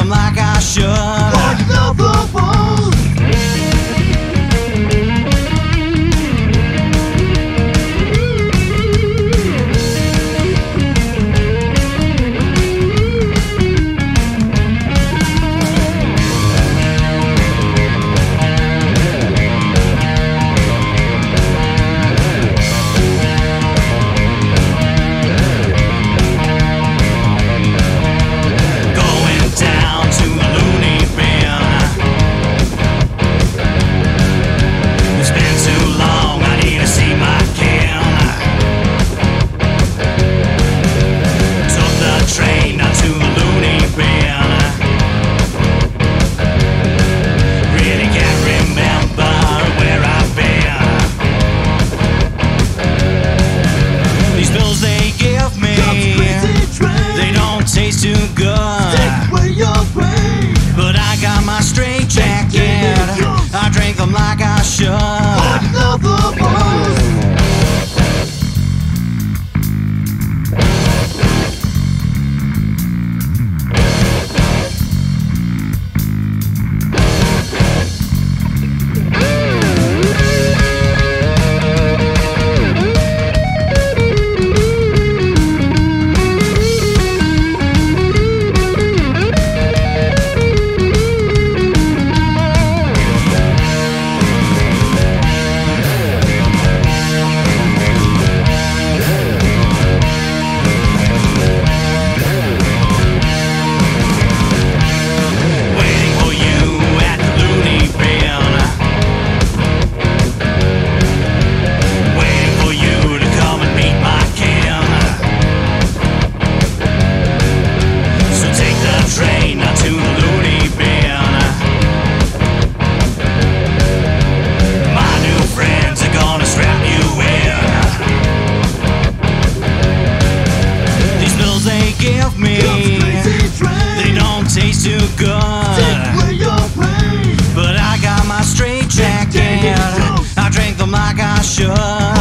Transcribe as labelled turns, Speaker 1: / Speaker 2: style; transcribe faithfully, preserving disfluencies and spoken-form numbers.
Speaker 1: them like I should.
Speaker 2: Another one.
Speaker 1: Taste too good,
Speaker 2: take away your brain.
Speaker 1: But I got my straight jacket. I drink them like I should.
Speaker 2: Another one.
Speaker 1: Give me, they don't taste too good,
Speaker 2: take away your brain.
Speaker 1: but I got my straight jacket. I drink them like I should.